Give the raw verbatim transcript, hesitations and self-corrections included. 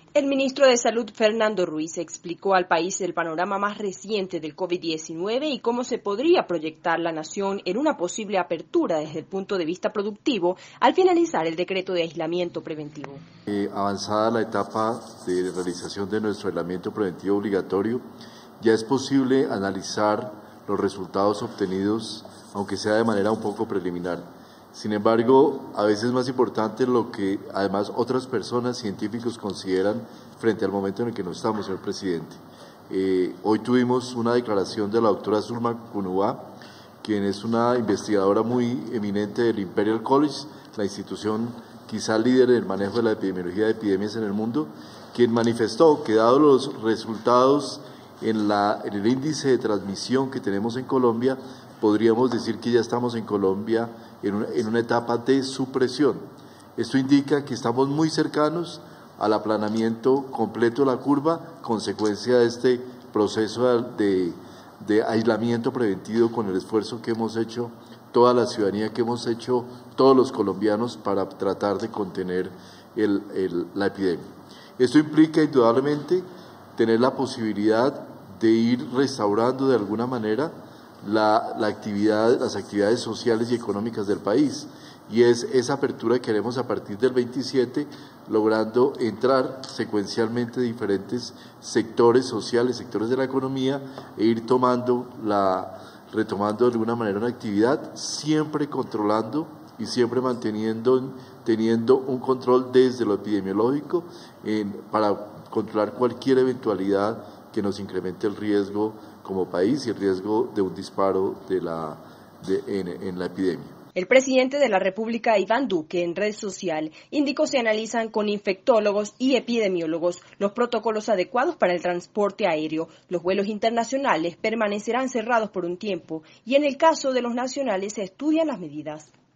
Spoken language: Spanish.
El ministro de Salud, Fernando Ruiz, explicó al país el panorama más reciente del COVID diecinueve y cómo se podría proyectar la nación en una posible apertura desde el punto de vista productivo al finalizar el decreto de aislamiento preventivo. Eh, avanzada la etapa de realización de nuestro aislamiento preventivo obligatorio, ya es posible analizar los resultados obtenidos, aunque sea de manera un poco preliminar. Sin embargo, a veces es más importante lo que además otras personas, científicos, consideran frente al momento en el que no estamos, señor presidente. Eh, hoy tuvimos una declaración de la doctora Zulma Cunubá, quien es una investigadora muy eminente del Imperial College, la institución quizá líder en el manejo de la epidemiología de epidemias en el mundo, quien manifestó que dado los resultados en, la, en el índice de transmisión que tenemos en Colombia, podríamos decir que ya estamos en Colombia en una, en una etapa de supresión. Esto indica que estamos muy cercanos al aplanamiento completo de la curva, consecuencia de este proceso de, de aislamiento preventivo con el esfuerzo que hemos hecho, toda la ciudadanía que hemos hecho, todos los colombianos para tratar de contener el, el, la epidemia. Esto implica indudablemente tener la posibilidad de ir restaurando de alguna manera La, la actividad, las actividades sociales y económicas del país, y es esa apertura que haremos a partir del veintisiete, logrando entrar secuencialmente diferentes sectores sociales, sectores de la economía, e ir tomando la, retomando de alguna manera una actividad, siempre controlando y siempre manteniendo, teniendo un control desde lo epidemiológico en, para controlar cualquier eventualidad que nos incremente el riesgo como país y el riesgo de un disparo de la, de, en, en la epidemia. El presidente de la República, Iván Duque, en red social, indicó se analizan con infectólogos y epidemiólogos los protocolos adecuados para el transporte aéreo. Los vuelos internacionales permanecerán cerrados por un tiempo y en el caso de los nacionales se estudian las medidas.